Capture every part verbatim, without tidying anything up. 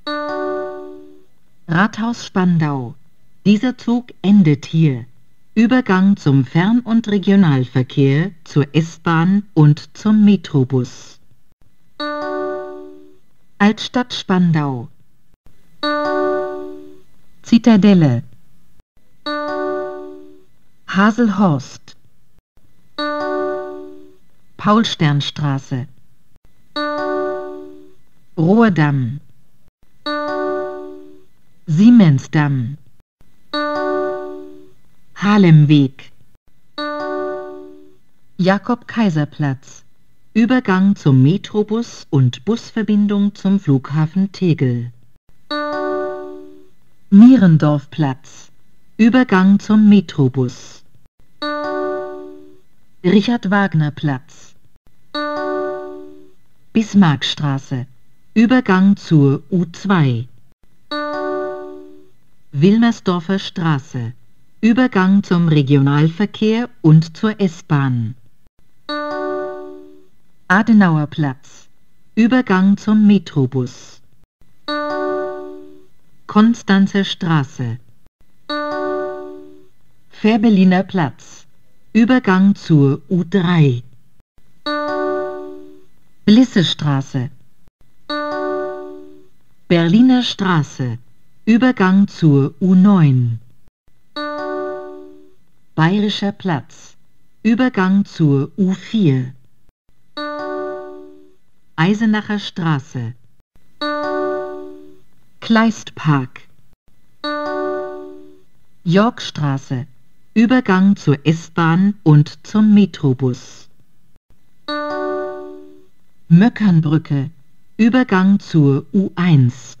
Rathaus Spandau. Dieser Zug endet hier. Übergang zum Fern- und Regionalverkehr, zur S-Bahn und zum Metrobus. Altstadt Spandau. Zitadelle. Haselhorst. Paulsternstraße. Rohrdamm. Siemensdamm. Halemweg. Jakob-Kaiser-Platz. Übergang zum Metrobus und Busverbindung zum Flughafen Tegel. Mierendorfplatz. Übergang zum Metrobus. Richard-Wagner-Platz. Bismarckstraße. Übergang zur U zwei. Wilmersdorfer Straße. Übergang zum Regionalverkehr und zur S-Bahn. Adenauerplatz. Übergang zum Metrobus. Konstanzer Straße. Fährberliner Platz. Übergang zur U drei. Blissestraße. Berliner Straße. Übergang zur U neun. Bayerischer Platz. Übergang zur U vier. Eisenacher Straße. Kleistpark. Yorkstraße. Übergang zur S-Bahn und zum Metrobus. Möckernbrücke. Übergang zur U eins.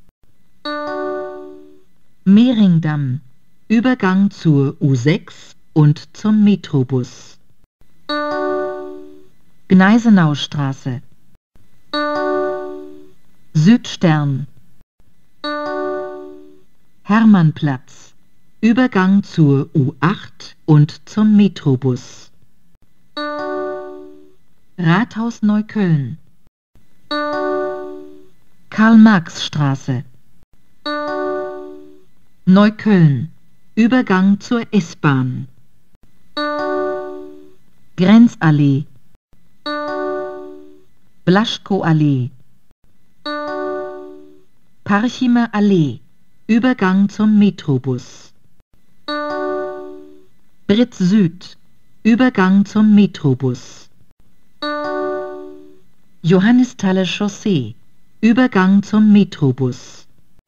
Mehringdamm. Übergang zur U sechs und zum Metrobus. Gneisenaustraße. Südstern. Hermannplatz. Übergang zur U acht und zum Metrobus. Rathaus Neukölln. Karl-Marx-Straße. Neukölln. Übergang zur S-Bahn. Grenzallee. Blaschkow-Allee. Parchimer Allee. Übergang zum Metrobus. Britz Süd. Übergang zum Metrobus. Johannisthaler Chaussee. Übergang zum Metrobus.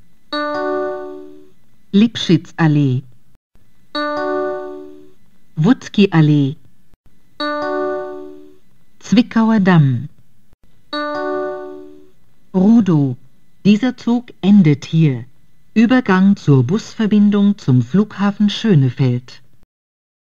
Lipschitzallee. Wutzki-Allee. Zwickauer Damm. Rudow. Dieser Zug endet hier. Übergang zur Busverbindung zum Flughafen Schönefeld.